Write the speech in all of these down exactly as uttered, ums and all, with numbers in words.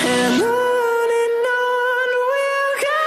and on and on we'll go.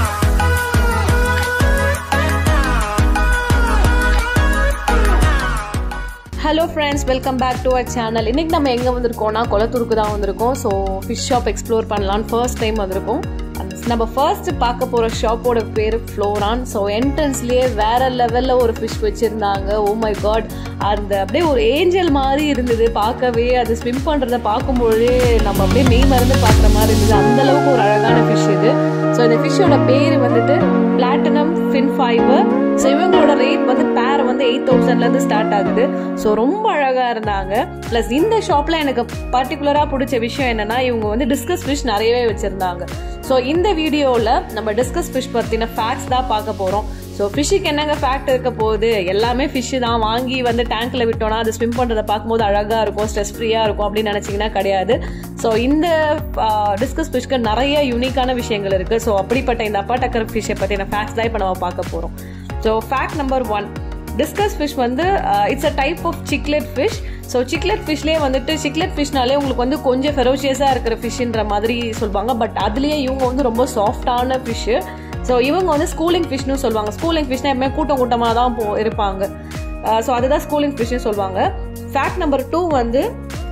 Hello friends, welcome back to our channel. இன்னைக்கு நம்ம எங்க வந்திருக்கோம்னா கொலத்தூருக்கு தான் வந்திருக்கோம். ஸோ ஃபிஷ் ஷாப் எக்ஸ்ப்ளோர் பண்ணலாம்னு ஃபர்ஸ்ட் டைம் வந்திருக்கோம். நம்ம ஃபர்ஸ்ட் பார்க்க போகிற ஷாப்போட பேர் ஃப்ளோரான். ஸோ என்ட்ரன்ஸ்லேயே வேற லெவலில் ஒரு ஃபிஷ் வச்சுருந்தாங்க. ஓ மை காட், அந்த அப்படியே ஒரு ஏஞ்சல் மாதிரி இருந்தது பார்க்கவே. அது ஸ்விம் பண்ணுறத பார்க்கும்பொழுதே நம்ம அப்படியே மெய் மறந்து பார்க்குற மாதிரி இருந்தது. அந்தளவுக்கு ஒரு அழகான ஃபிஷ் இது. ஸோ இந்த ஃபிஷ்ஷோட பேர் வந்துட்டு பிளாட்டினம் ஃபின் ஃபைபர். ஸோ இவங்களோட ரேட் வந்து பேர் வந்து எயிட் தௌசண்ட்லேருந்து ஸ்டார்ட் ஆகுது. ஸோ ரொம்ப அழகாக இருந்தாங்க. ப்ளஸ் இந்த ஷாப்பில் எனக்கு பர்டிகுலராக பிடிச்ச விஷயம் என்னென்னா, இவங்க வந்து டிஸ்கஸ் ஃபிஷ் நிறையவே வச்சுருந்தாங்க. ஸோ இந்த வீடியோவில் நம்ம டிஸ்கஸ் ஃபிஷ் பற்றின ஃபேக்ட்ஸ் தான் பார்க்க போகிறோம். ஸோ ஃபிஷ்ஷுக்கு என்னங்க ஃபேக்ட் இருக்க போகுது? எல்லாமே ஃபிஷ்ஷு தான். வாங்கி வந்து டேங்க்கில் விட்டோன்னா அது ஸ்விம் பண்ணுறதை பார்க்கும்போது அழகாக இருக்கும், ஸ்ட்ரெஸ் ஃப்ரீயாக இருக்கும் அப்படின்னு நினச்சிங்கன்னா கிடையாது. ஸோ இந்த டிஸ்கஸ் ஃபிஷ்க்கு நிறைய யூனிக்கான விஷயங்கள் இருக்குது. ஸோ அப்படிப்பட்ட இந்த அப்பா டக்கர் ஃபிஷ்ஷை பற்றின ஃபேக்ட்ஸ் தான் இப்போ நம்ம பார்க்க போகிறோம். So fact number one, discus fish வந்து it's a type of cichlid fish. So cichlid ஃபிஷ்லேயே வந்துட்டு சிக்லெட் ஃபிஷ்னாலே உங்களுக்கு வந்து கொஞ்சம் ஃபெரோஷியஸாக இருக்கிற ஃபிஷ்ன்ற மாதிரி சொல்லுவாங்க. பட் அதுலேயே இவங்க வந்து ரொம்ப சாஃப்டான ஃபிஷ்ஷு. ஸோ இவங்க வந்து ஸ்கூலிங் ஃபிஷ்னு சொல்லுவாங்க. ஸ்கூலிங் ஃபிஷ்னா எப்பவுமே கூட்டம் கூட்டமாக தான் போ இருப்பாங்க. ஸோ அதுதான் ஸ்கூலிங் ஃபிஷ்னு சொல்லுவாங்க. ஃபேக்ட் நம்பர் டூ வந்து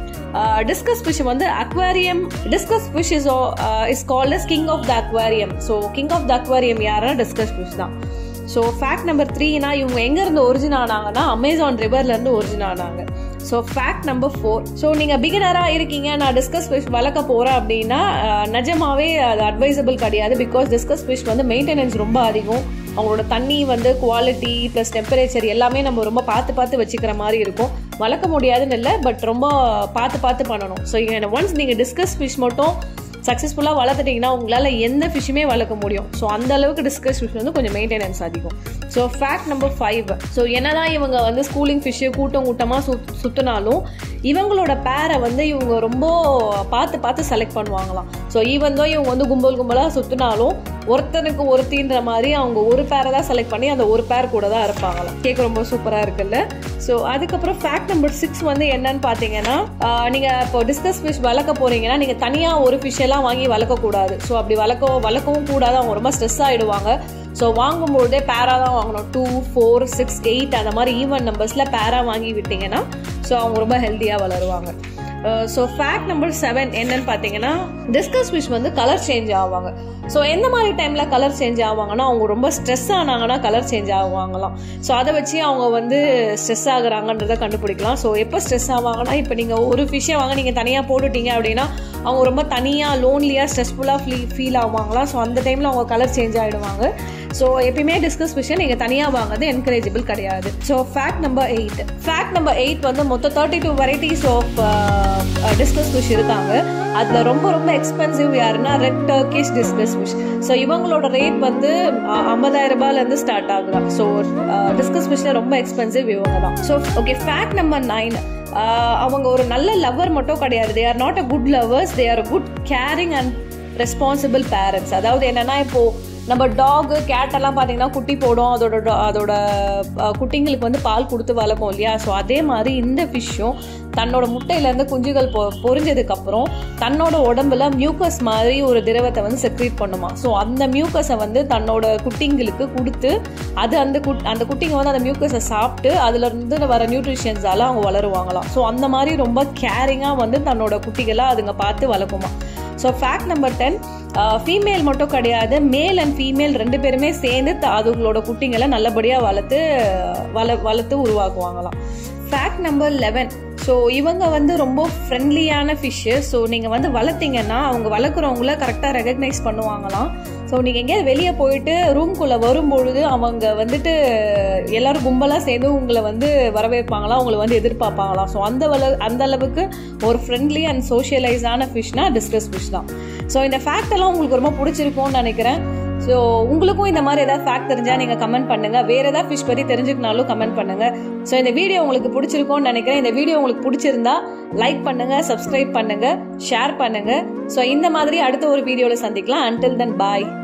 டிஸ்கஸ் ஃபிஷ் வந்து aquarium. Discus fish is is called as king of the aquarium. So king of the aquarium யாருன்னா டிஸ்கஸ் ஃபிஷ் தான். ஸோ ஃபேக்ட் நம்பர் த்ரீனா இவங்க எங்கேருந்து ஒரிஜின் ஆனாங்கன்னா அமேசான் ரிவர்லேருந்து ஒரிஜின் ஆனாங்க. So fact number four, so நீங்கள் பிகினராக இருக்கீங்க, நான் டிஸ்கஸ் ஃபிஷ் வளர்க்க போகிறேன் அப்படின்னா நிஜமாவே அது அட்வைசபிள் கிடையாது. பிகாஸ் டிஸ்கஸ் ஃபிஷ் வந்து மெயின்டெனன்ஸ் ரொம்ப அதிகம். அவங்களோட தண்ணி வந்து குவாலிட்டி ப்ளஸ் டெம்பரேச்சர் எல்லாமே நம்ம ரொம்ப பார்த்து பார்த்து வச்சுக்கிற மாதிரி இருக்கும். வளர்க்க முடியாதுன்னு இல்லை, பட் ரொம்ப பார்த்து பார்த்து பண்ணணும். ஸோ ஒன்ஸ் நீங்கள் டிஸ்கஸ் ஃபிஷ் மட்டும் சக்ஸஸ்ஃபுல்லாக வளர்த்துட்டிங்கன்னா உங்களால் எந்த ஃபிஷ்ஷுமே வளர்க்க முடியும். ஸோ அந்த அளவுக்கு டிஸ்கஸ் ஃபிஷ் வந்து கொஞ்சம் மெயின்டெனன்ஸ் அதிகம். So fact number five, so என்னதான் இவங்க வந்து ஸ்கூலிங் ஃபிஷ்ஷு கூட்டம் கூட்டமாக சுத் சுற்றினாலும் இவங்களோட பேரை வந்து இவங்க ரொம்ப பார்த்து பார்த்து செலக்ட் பண்ணுவாங்களாம். ஸோ ஈவன் தான் இவங்க வந்து கும்பல் கும்பலாக சுற்றினாலும் ஒருத்தனுக்கு ஒருத்தின்ற மாதிரி அவங்க ஒரு பேரை தான் செலக்ட் பண்ணி அந்த ஒரு பேர் கூட தான் இருப்பாங்களாம். கேட்க ரொம்ப சூப்பராக இருக்குல்ல. ஸோ அதுக்கப்புறம் ஃபேக்ட் நம்பர் சிக்ஸ் வந்து என்னன்னு பார்த்தீங்கன்னா, நீங்கள் இப்போ டிஸ்கஸ் ஃபிஷ் வளர்க்க போறீங்கன்னா நீங்கள் தனியாக ஒரு ஃபிஷ் எல்லாம் வாங்கி வளர்க்கக்கூடாது. ஸோ அப்படி வளர்க்க வளர்க்கவும் கூடாது. அவங்க ரொம்ப ஸ்ட்ரெஸ் ஆகிடுவாங்க. ஸோ வாங்கும்பொழுதே பேரா தான் வாங்கணும். டூ ஃபோர் சிக்ஸ் எயிட் அந்த மாதிரி ஈவன் நம்பர்ஸில் பேரா வாங்கி விட்டீங்கன்னா ஸோ அவங்க ரொம்ப ஹெல்த்தியாக வளருவாங்க. ஸோ ஃபேக்ட் நம்பர் செவன் என்னன்னு பார்த்தீங்கன்னா, டிஸ்கஸ் ஃபிஷ் வந்து கலர் சேஞ்ச் ஆவாங்க. ஸோ எந்த மாதிரி டைமில் கலர் சேஞ்ச் ஆவாங்கன்னா, அவங்க ரொம்ப ஸ்ட்ரெஸ் ஆனாங்கன்னா கலர் சேஞ்ச் ஆவாங்களாம். ஸோ அதை வச்சு அவங்க வந்து ஸ்ட்ரெஸ் ஆகுறாங்கன்றதை கண்டுபிடிக்கலாம். ஸோ எப்போ ஸ்ட்ரெஸ் ஆவாங்கன்னா, இப்போ நீங்கள் ஒரு ஃபிஷ்ஷை வாங்க நீங்கள் தனியாக போட்டுட்டீங்க அப்படின்னா அவங்க ரொம்ப தனியாக லோன்லியாக ஸ்ட்ரெஸ்ஃபுல்லாக ஃபீ ஃபீல் ஆவாங்களாம். ஸோ அந்த டைமில் அவங்க கலர் சேஞ்ச் ஆகிடுவாங்க. ஸோ எப்பயுமே டிஸ்கஸ் ஃபிஷ்ஷை நீங்கள் தனியாக வாங்குறது என்கரேஜபிள் கிடையாது. So fact number eight fact number eight வந்து மொத்தம் thirty two varieties of discus fish இருக்காங்க. அதில் ரொம்ப ரொம்ப எக்ஸ்பென்சிவ் யாருன்னா red Turkish discus fish. So இவங்களோட ரேட் வந்து ஐம்பதாயிரம் ரூபாயிலேருந்து ஸ்டார்ட் ஆகுதா. ஸோ டிஸ்கஸ் ஃபிஷ்ல ரொம்ப எக்ஸ்பென்சிவ் இவங்க தான். So okay, fact number nine, அவங்க ஒரு நல்ல லவர் மட்டும் கிடையாது. They are not a good lovers, they are good caring and responsible parents. அதாவது என்னன்னா, இப்போ நம்ம டாகு கேட் எல்லாம் பார்த்தீங்கன்னா குட்டி போடும், அதோட அதோட குட்டிங்களுக்கு வந்து பால் கொடுத்து வளர்க்கும் இல்லையா. ஸோ அதே மாதிரி இந்த ஃபிஷ்ஷும் தன்னோட முட்டையிலேருந்து குஞ்சுகள் பொ பொறிஞ்சதுக்கப்புறம் தன்னோட உடம்புல மியூக்கஸ் மாதிரி ஒரு திரவத்தை வந்து செக்ரீட் பண்ணுமா. ஸோ அந்த மியூக்கஸை வந்து தன்னோட குட்டிங்களுக்கு கொடுத்து அது அந்த குட் அந்த குட்டிங்க வந்து அந்த மியூக்கஸை சாப்பிட்டு அதுலேருந்து வர நியூட்ரிஷன்ஸால் அவங்க வளருவாங்களாம். ஸோ அந்த மாதிரி ரொம்ப கேரிங்காக வந்து தன்னோட குட்டிகளை அதுங்க பார்த்து வளர்க்குமா. So fact number ten, female மட்டும் கிடையாது, மேல் அண்ட் ஃபீமேல் ரெண்டு பேருமே சேர்ந்து அதுங்களோட குட்டிங்களை நல்லபடியாக வளர்த்து வள வளர்த்து உருவாக்குவாங்களாம். ஃபேக்ட் நம்பர் லெவன், ஸோ இவங்க வந்து ரொம்ப ஃப்ரெண்ட்லியான ஃபிஷ்ஷு. ஸோ நீங்கள் வந்து வளர்த்திங்கன்னா அவங்க வளர்க்குறவங்கள கரெக்டாக ரெகக்னைஸ் பண்ணுவாங்களாம். ஸோ நீங்கள் எங்கேயாவது வெளியே போயிட்டு ரூம்குள்ளே வரும்பொழுது அவங்க வந்துட்டு எல்லோரும் கும்பலாக சேர்ந்து உங்களை வந்து வரவேற்பாங்களாம், உங்களை வந்து எதிர்பார்ப்பாங்களாம். ஸோ அந்த வள அந்த அளவுக்கு ஒரு ஃப்ரெண்ட்லி அண்ட் சோஷியலைஸான ஃபிஷ்னா டிஸ்கஸ் ஃபிஷ் தான். ஸோ இந்த ஃபேக்ட் எல்லாம் உங்களுக்கு ரொம்ப பிடிச்சிருக்கும்னு நினைக்கிறேன். ஸோ உங்களுக்கும் இந்த மாதிரி ஏதாவது ஃபேக்ட் தெரிஞ்சால் நீங்கள் கமெண்ட் பண்ணுங்கள். வேறு ஏதாவது ஃபிஷ் பற்றி தெரிஞ்சுக்கனாலும் கமெண்ட் பண்ணுங்கள். ஸோ இந்த வீடியோ உங்களுக்கு பிடிச்சிருக்கும்னு நினைக்கிறேன். இந்த வீடியோ உங்களுக்கு பிடிச்சிருந்தா லைக் பண்ணுங்கள், சப்ஸ்கிரைப் பண்ணுங்கள், ஷேர் பண்ணுங்கள். ஸோ இந்த மாதிரி அடுத்த ஒரு வீடியோவில் சந்திக்கலாம். அன்டில் தென் பாய்.